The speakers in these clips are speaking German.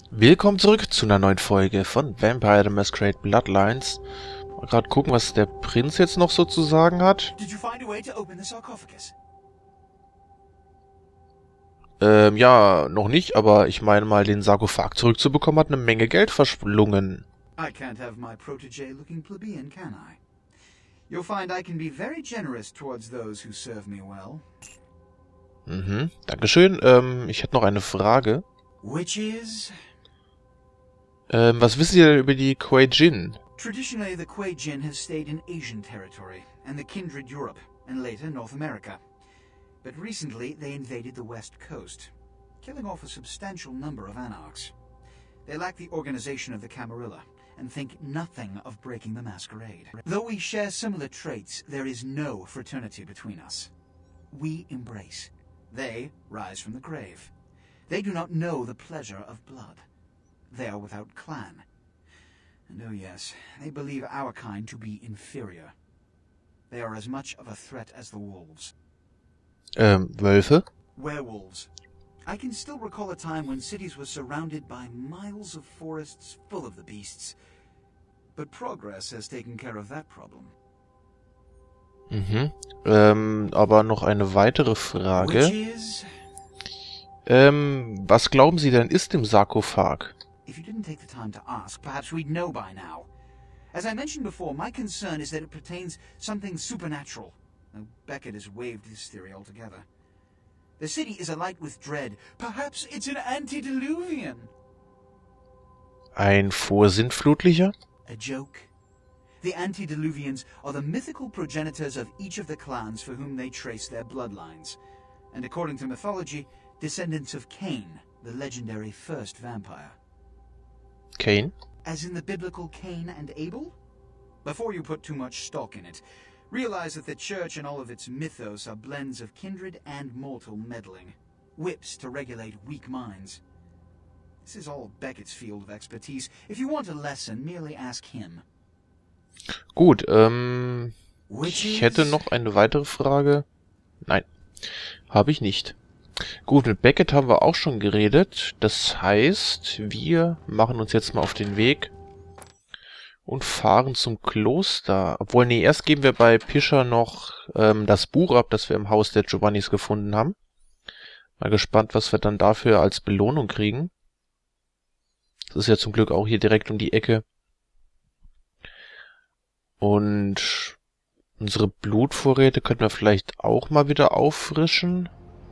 Willkommen zurück zu einer neuen Folge von Vampire the Masquerade Bloodlines. Mal gerade gucken, was der Prinz jetzt noch so zu sagen hat. Ja, noch nicht, aber ich meine mal, den Sarkophag zurückzubekommen hat eine Menge Geld verschlungen. I can't have my protege looking plebeian, can I? You'll find I can be very generous towards those who serve me well. Dankeschön. Ich hätte noch eine Frage. Which is? Was wissen Sie denn über die Kuei Jin? Traditionally, the Kuei Jin has stayed in Asian territory and the kindred Europe, and later North America. But recently, they invaded the west coast, killing off a substantial number of anarchs. They lack the organization of the Camarilla, and think nothing of breaking the masquerade. Though we share similar traits, there is no fraternity between us. We embrace. They rise from the grave. They do not know the pleasure of blood. They are without clan. And oh yes, they believe our kind to be inferior. They are as much of a threat as the wolves. Wölfe? Werewolves. I can still recall a time when cities were surrounded by miles of forests full of the beasts. But progress has taken care of that problem. Aber noch eine weitere Frage. Which is? Was glauben Sie denn ist im Sarkophag? If you didn't take the time to ask, perhaps we'd know by now. As I mentioned before, my concern is that it pertains something supernatural. Though Beckett has waived his theory altogether. The city is alight with dread. Perhaps it's an antediluvian. Ein Vorsintflutlicher? A joke? The antediluvians are the mythical progenitors of each of the clans for whom they trace their bloodlines. And according to mythology, descendants of Cain, the legendary first vampire. Cain? As in the biblical Cain and Abel? Before you put too much stock in it, realize that the church and all of its mythos are blends of kindred and mortal meddling. Whips to regulate weak minds. This is all Beckett's field of expertise. If you want a lesson, merely ask him. Gut, ich hätte noch eine weitere Frage. Nein, habe ich nicht. Gut, mit Beckett haben wir auch schon geredet. Das heißt, wir machen uns jetzt mal auf den Weg und fahren zum Kloster. Obwohl, nee, erst geben wir bei Pischer noch das Buch ab, das wir im Haus der Giovannis gefunden haben. Mal gespannt, was wir dann dafür als Belohnung kriegen. Das ist ja zum Glück auch hier direkt um die Ecke. Und unsere Blutvorräte könnten wir vielleicht auch mal wieder auffrischen.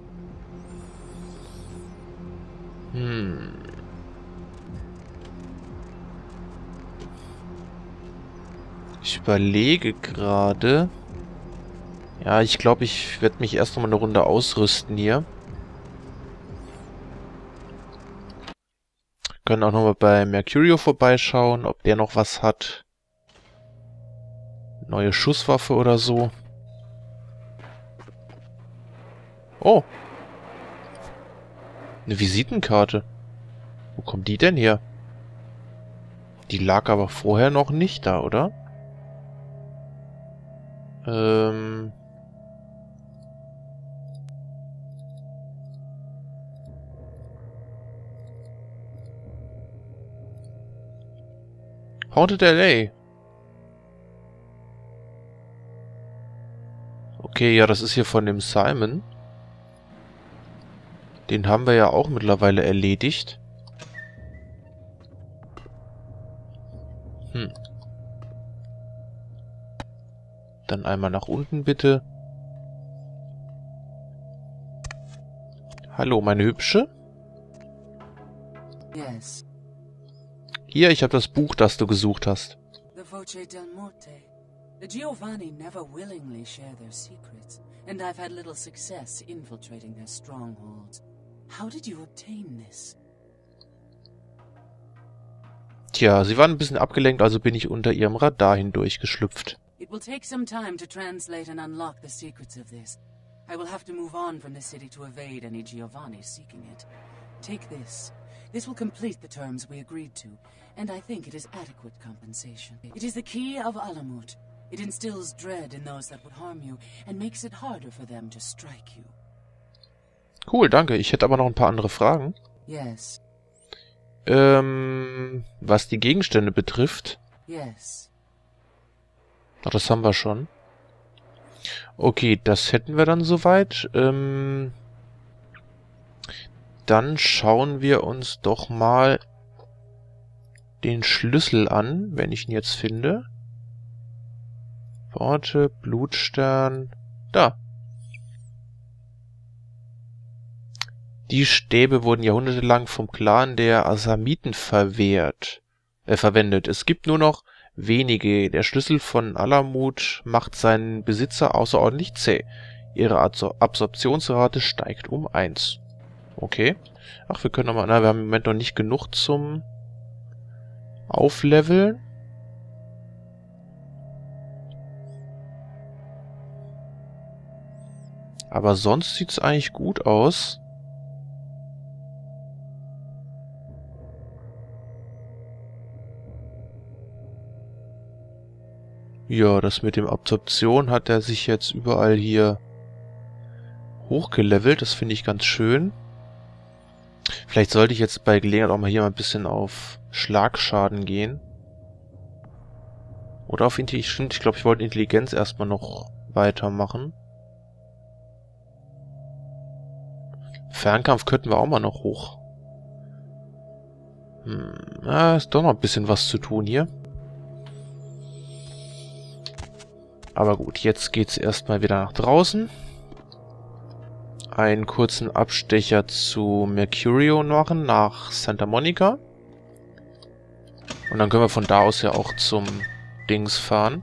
Ich überlege gerade. Ja, ich glaube, ich werde mich erst noch mal eine Runde ausrüsten hier. Können auch noch mal bei Mercurio vorbeischauen, ob der noch was hat. Neue Schusswaffe oder so. Oh. Eine Visitenkarte. Wo kommt die denn her? Die lag aber vorher noch nicht da, oder? Haunted LA. Okay, ja, das ist hier von dem Simon. Den haben wir ja auch mittlerweile erledigt. Dann einmal nach unten, bitte. Hallo, meine Hübsche? Yes. Hier, ich habe das Buch, das du gesucht hast. The Voce del Morte. The Giovanni never willingly share their secrets, and I've had little success infiltrating their strongholds. How did you obtain this? Tja, sie waren ein bisschen abgelenkt, also bin ich unter ihrem Radar hindurchgeschlüpft. It will take some time to translate and unlock the secrets of this. I will have to move on from the city to evade any Giovanni seeking it. Take this. This will complete the terms we agreed to, and I think it is adequate compensation. It is the key of Alamut. It instills dread in those that would harm you, and makes it harder for them to strike you. Cool, danke. Ich hätte aber noch ein paar andere Fragen. Yes. Was die Gegenstände betrifft. Yes. Ach, das haben wir schon. Okay, das hätten wir dann soweit. Dann schauen wir uns doch mal den Schlüssel an, wenn ich ihn jetzt finde. Worte, Blutstern. Da. Die Stäbe wurden jahrhundertelang vom Clan der Asamiten verwendet. Es gibt nur noch wenige. Der Schlüssel von Alamut macht seinen Besitzer außerordentlich zäh. Ihre Absorptionsrate steigt um 1. Okay. Ach, wir können nochmal... Na, wir haben im Moment noch nicht genug zum Aufleveln. Aber sonst sieht's eigentlich gut aus. Ja, das mit dem Absorption hat er sich jetzt überall hier hochgelevelt. Das finde ich ganz schön. Vielleicht sollte ich jetzt bei Gelegenheit auch mal hier mal ein bisschen auf Schlagschaden gehen. Oder auf Intelligenz. Ich glaube, ich wollte Intelligenz erstmal noch weitermachen. Fernkampf könnten wir auch mal noch hoch. Ist doch noch ein bisschen was zu tun hier. Aber gut, jetzt geht's erstmal wieder nach draußen. Einen kurzen Abstecher zu Mercurio machen, nach Santa Monica. Und dann können wir von da aus ja auch zum Dings fahren.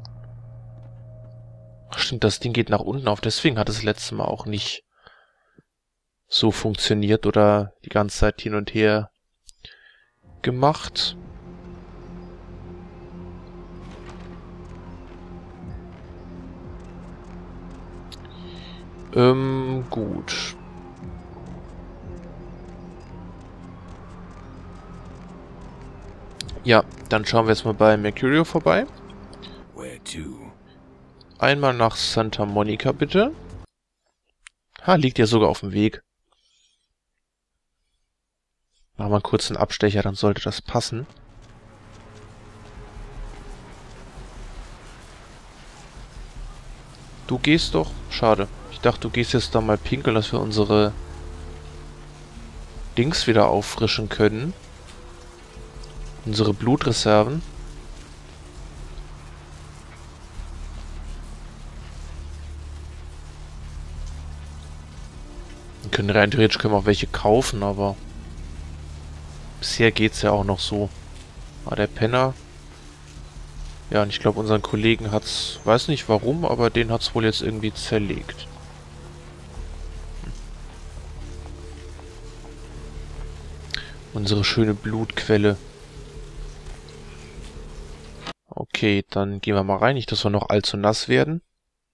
Ach stimmt, das Ding geht nach unten auf, deswegen hat es das letzte Mal auch nicht so funktioniert oder die ganze Zeit hin und her gemacht. Gut. Ja, dann schauen wir jetzt mal bei Mercurio vorbei. Einmal nach Santa Monica, bitte. Ha, liegt ja sogar auf dem Weg. Machen wir einen kurzen Abstecher, dann sollte das passen. Du gehst doch? Schade. Ich dachte, du gehst jetzt da mal pinkeln, dass wir unsere Dings wieder auffrischen können. Unsere Blutreserven. Wir können rein theoretisch auch welche kaufen, aber bisher geht's ja auch noch so. Ah, der Penner. Ja, und ich glaube, unseren Kollegen hat's, weiß nicht warum, aber den hat's wohl jetzt irgendwie zerlegt. Unsere schöne Blutquelle. Okay, dann gehen wir mal rein. Nicht, dass wir noch allzu nass werden.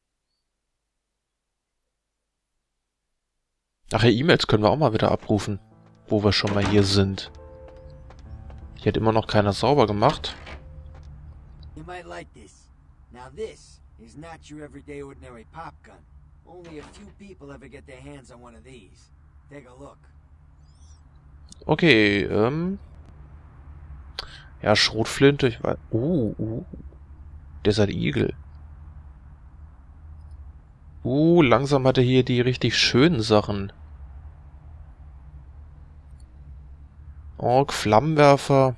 Ach ja, E-Mails können wir auch mal wieder abrufen, wo wir schon mal hier sind. Hier hat immer noch keiner sauber gemacht. You might like this. Now this is not your everyday ordinary pop gun. Only a few people ever get their hands on one of these. Take a look. Okay, ja, Schrotflinte, ich weiß... Desert Eagle. Langsam hat er hier die richtig schönen Sachen. Flammenwerfer.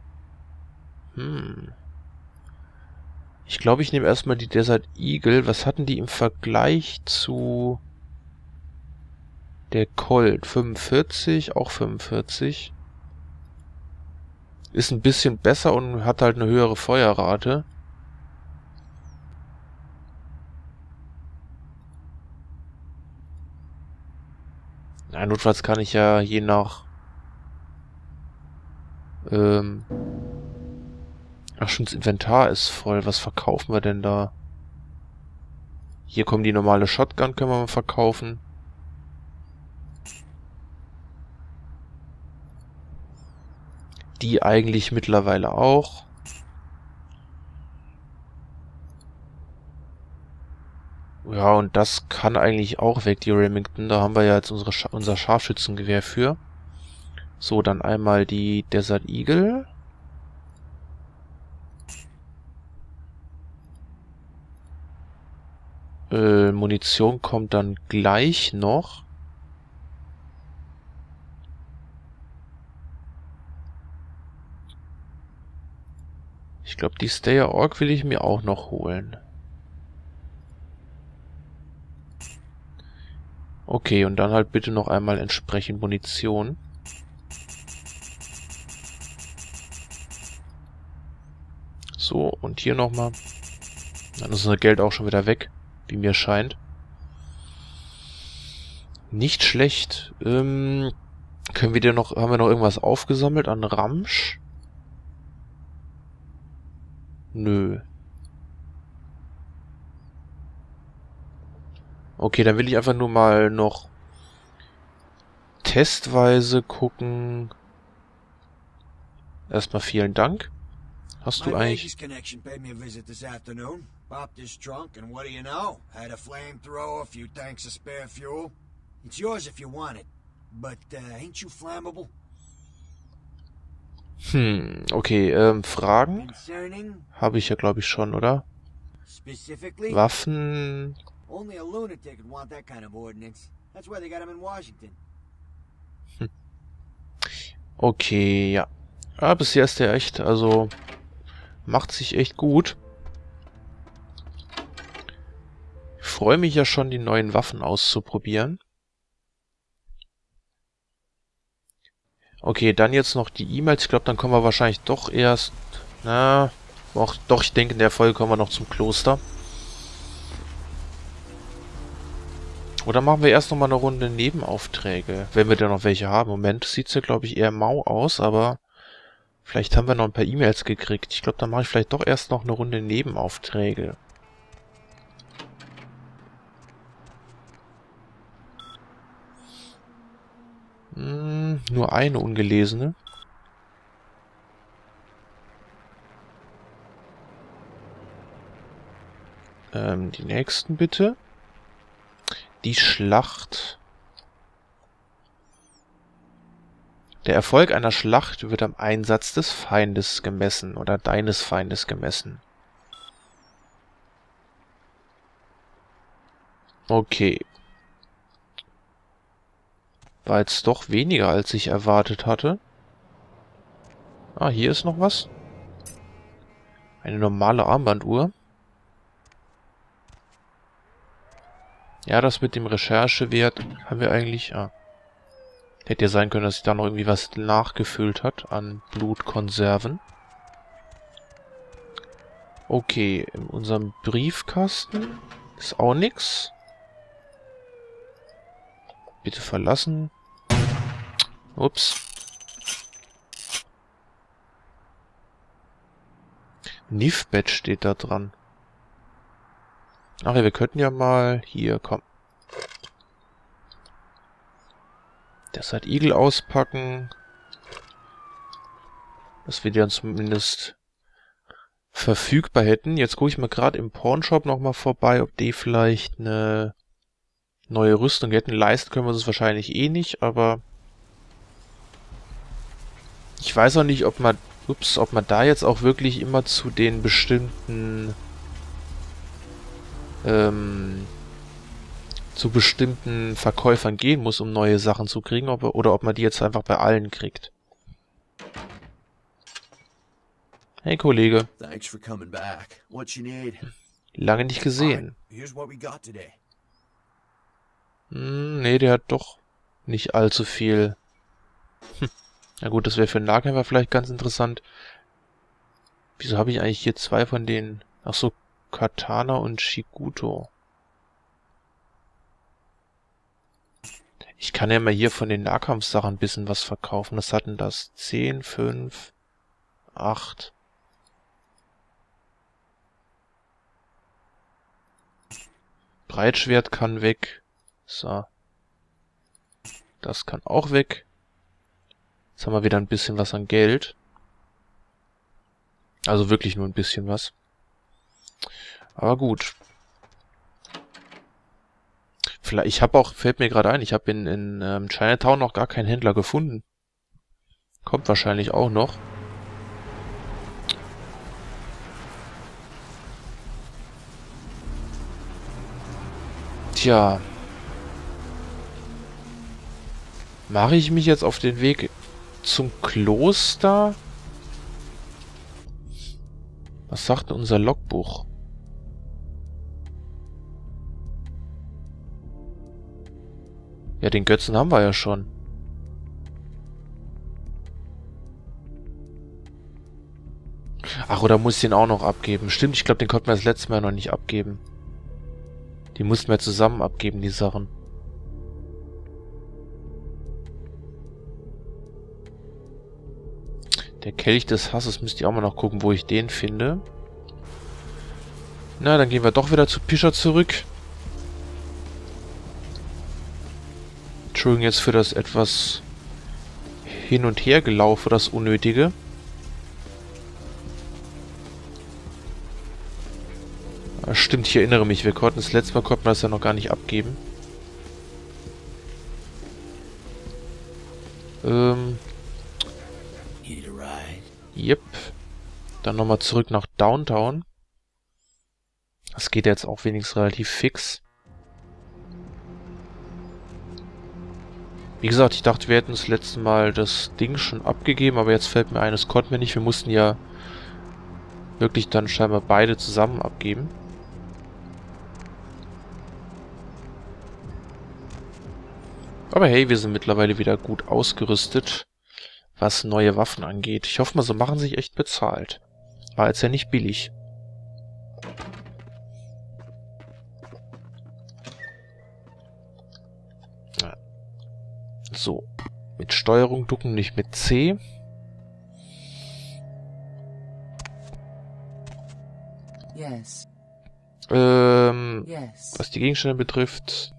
Ich glaube, ich nehme erstmal die Desert Eagle. Was hatten die im Vergleich zu der Colt? 45, auch 45. Ist ein bisschen besser und hat halt eine höhere Feuerrate. Na, notfalls kann ich ja je nach... Ach schon, das Inventar ist voll. Was verkaufen wir denn da? Hier kommen die normale Shotgun, können wir mal verkaufen. Die eigentlich mittlerweile auch. Ja, und das kann eigentlich auch weg, die Remington. Da haben wir ja jetzt unser Scharfschützengewehr für. So, dann einmal die Desert Eagle. Munition kommt dann gleich noch. Ich glaube, die Stayer Orc will ich mir auch noch holen. Okay, und dann halt bitte noch einmal entsprechend Munition. So, und hier nochmal. Dann ist unser Geld auch schon wieder weg, wie mir scheint. Nicht schlecht. Können wir dir noch, haben wir noch irgendwas aufgesammelt an Ramsch? Nö. Okay, dann will ich einfach nur mal noch testweise gucken. Erstmal vielen Dank. Hast du eigentlich... Connection paid me a visit this afternoon. Popped his trunk and what do you know? Had a flamethrower, a few tanks of spare fuel. It's yours if you want it. But ain't you flammable? Okay, Fragen? Habe ich ja, glaube ich, schon, oder? Waffen... Only a lunatic would want that kind of ordnance. That's why they got him in Washington. Okay, ja. Ah, bisher ist der echt, also macht sich echt gut. Ich freue mich ja schon, die neuen Waffen auszuprobieren. Okay, dann jetzt noch die E-Mails. Ich glaube, dann kommen wir wahrscheinlich doch erst... Na, doch, ich denke, in der Folge kommen wir noch zum Kloster. Oder machen wir erst noch mal eine Runde Nebenaufträge, wenn wir da noch welche haben. Im Moment sieht es ja, glaube ich, eher mau aus, aber vielleicht haben wir noch ein paar E-Mails gekriegt. Ich glaube, dann mache ich vielleicht doch erst noch eine Runde Nebenaufträge. Nur eine ungelesene. Die nächsten bitte. Die Schlacht. Der Erfolg einer Schlacht wird am Einsatz des Feindes gemessen oder deines Feindes gemessen. Okay. War jetzt doch weniger, als ich erwartet hatte. Ah, hier ist noch was. Eine normale Armbanduhr. Ja, das mit dem Recherchewert haben wir eigentlich... Ah. Hätte ja sein können, dass sich da noch irgendwie was nachgefüllt hat an Blutkonserven. Okay, in unserem Briefkasten ist auch nichts. Bitte verlassen. Ups. Nifbet steht da dran. Ach ja, wir könnten ja mal... Hier, komm. Desert Eagle auspacken. Dass wir die dann zumindest verfügbar hätten. Jetzt gucke ich mal gerade im Pawnshop nochmal vorbei, ob die vielleicht eine neue Rüstung hätten. Leisten können wir uns wahrscheinlich eh nicht, aber ich weiß auch nicht, ob man da jetzt auch wirklich immer zu den bestimmten Verkäufern gehen muss, um neue Sachen zu kriegen, oder ob man die jetzt einfach bei allen kriegt. Hey Kollege. Lange nicht gesehen. Nee, der hat doch nicht allzu viel. Na gut, das wäre für einen Nahkämpfer vielleicht ganz interessant. Wieso habe ich eigentlich hier zwei von denen? Ach so, Katana und Shikuto. Ich kann ja mal hier von den Nahkampfsachen ein bisschen was verkaufen. Was hatten das? 10, 5, 8. Breitschwert kann weg. So. Das kann auch weg. Jetzt haben wir wieder ein bisschen was an Geld. Also wirklich nur ein bisschen was. Aber gut. Vielleicht, fällt mir gerade ein, ich habe in Chinatown noch gar keinen Händler gefunden. Kommt wahrscheinlich auch noch. Tja. Mache ich mich jetzt auf den Weg zum Kloster? Was sagt unser Logbuch? Ja, den Götzen haben wir ja schon. Ach, oder muss ich den auch noch abgeben? Stimmt, ich glaube, den konnten wir das letzte Mal noch nicht abgeben. Die mussten wir zusammen abgeben, die Sachen. Der Kelch des Hasses, müsste ich auch mal noch gucken, wo ich den finde. Na, dann gehen wir doch wieder zu Pischer zurück. Entschuldigung jetzt für das etwas hin und her gelaufen, das Unnötige. Stimmt, ich erinnere mich, wir konnten das letzte Mal konnten wir das ja noch gar nicht abgeben. Yep. Dann nochmal zurück nach Downtown. Das geht jetzt auch wenigstens relativ fix. Wie gesagt, ich dachte, wir hätten das letzte Mal das Ding schon abgegeben, aber jetzt fällt mir ein, das konnten wir nicht. Wir mussten ja wirklich dann scheinbar beide zusammen abgeben. Aber hey, wir sind mittlerweile wieder gut ausgerüstet, was neue Waffen angeht. Ich hoffe mal, so machen sich echt bezahlt. War jetzt ja nicht billig. So. Mit Steuerung ducken, nicht mit C. Yes. Yes. Was die Gegenstände betrifft.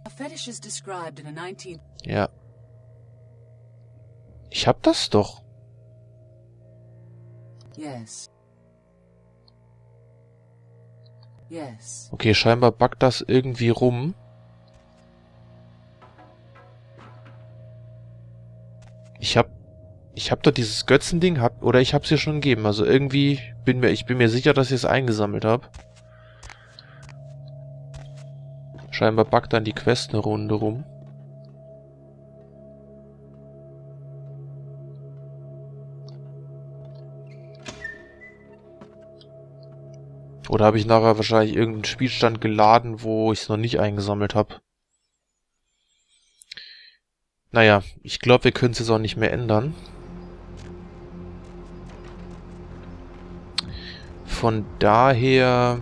Ja. Ich hab das doch. Yes. Yes. Okay, scheinbar backt das irgendwie rum. Ich hab doch dieses Götzending, oder ich hab's hier schon gegeben. Also irgendwie ich bin mir sicher, dass ich es eingesammelt habe. Scheinbar backt dann die Quest eine Runde rum. Oder habe ich nachher wahrscheinlich irgendeinen Spielstand geladen, wo ich es noch nicht eingesammelt habe. Naja, ich glaube, wir können es jetzt auch nicht mehr ändern. Von daher...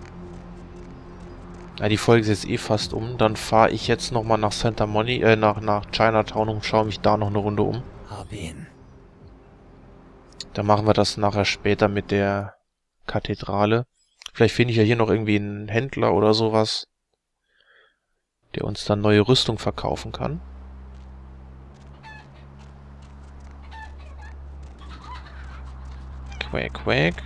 Ja, die Folge ist jetzt eh fast um. Dann fahre ich jetzt nochmal nach Santa Monica, nach Chinatown und schaue mich da noch eine Runde um. Dann machen wir das nachher später mit der Kathedrale. Vielleicht finde ich ja hier noch irgendwie einen Händler oder sowas, der uns dann neue Rüstung verkaufen kann. Quack, quack.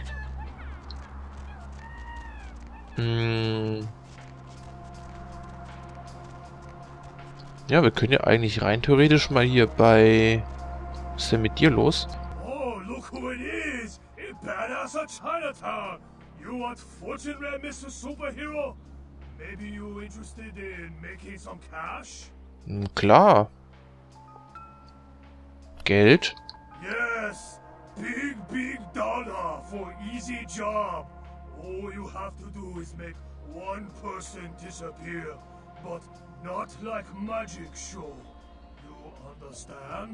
Ja, wir können ja eigentlich rein theoretisch mal hier bei... Was ist denn mit dir los? Oh, look who it is! A badass of Chinatown! You want fortune, red Mr. Superhero? Maybe you interested in making some cash? Klar. Geld? Yes! Big dollar for easy job! All you have to do is make one person disappear, but not like magic show. You understand?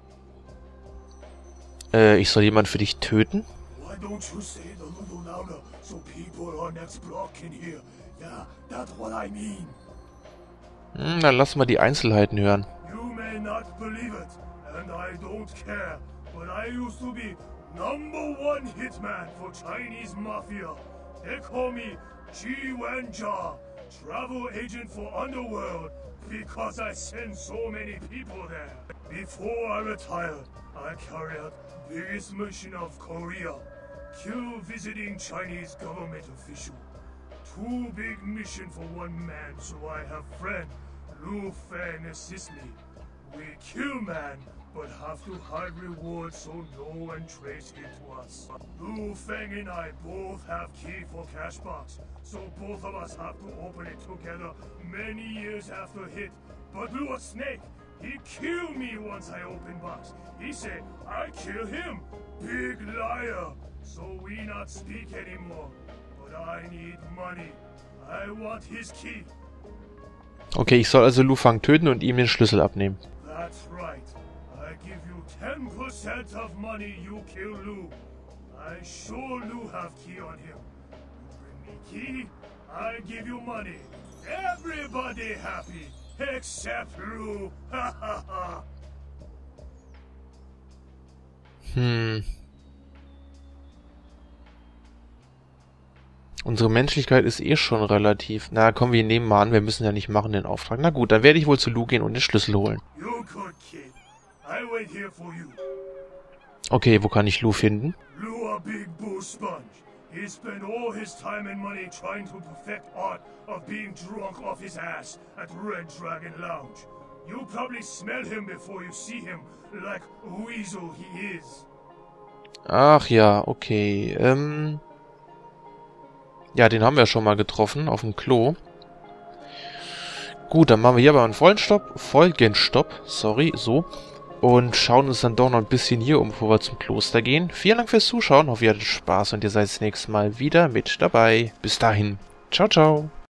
Ich soll jemanden für dich töten? Why don't you say it a little louder so people on next block can hear? Yeah, that's what I mean. Dann lass mal die Einzelheiten hören. You may not believe it, and I don't care, but I used to be #1 hitman for Chinese mafia. They call me Ji Wenjia, travel agent for Underworld, because I send so many people there. Before I retired, I carried out biggest mission of Korea. Kill visiting Chinese government official. 2 big mission for 1 man, so I have friend Lu Feng assist me. We kill man, but have to hide rewards so no one trace it to us. Lu Feng and I both have key for Cashbox, so both of us have to open it together many years after hit. But Lord Snake, he killed me once I open box. He said I kill him. Big liar. So we not speak anymore. But I need money. I want his key. Okay, ich soll also Lu Feng töten und ihm den Schlüssel abnehmen. That's right. I give you 10% of money you kill Lu. I sure Lu have key on him. You bring me key, I give you money. Everybody happy, except Lu. Ha ha ha. Unsere Menschlichkeit ist eh schon relativ... Na komm, wir nehmen mal an, wir müssen ja nicht machen den Auftrag. Na gut, dann werde ich wohl zu Lu gehen und den Schlüssel holen. Okay, wo kann ich Lu finden? Lu a big boo sponge. He spent all his time and money trying to perfect art of being drunk off his ass at Red Dragon Lounge. You'll probably smell him before you see him, like Weasel he is. Ach ja, okay. Ja, den haben wir schon mal getroffen, auf dem Klo. Gut, dann machen wir hier aber einen Folgenstopp, sorry, so. Und schauen uns dann doch noch ein bisschen hier um, bevor wir zum Kloster gehen. Vielen Dank fürs Zuschauen, hoffe ihr hattet Spaß und ihr seid das nächste Mal wieder mit dabei. Bis dahin, ciao, ciao.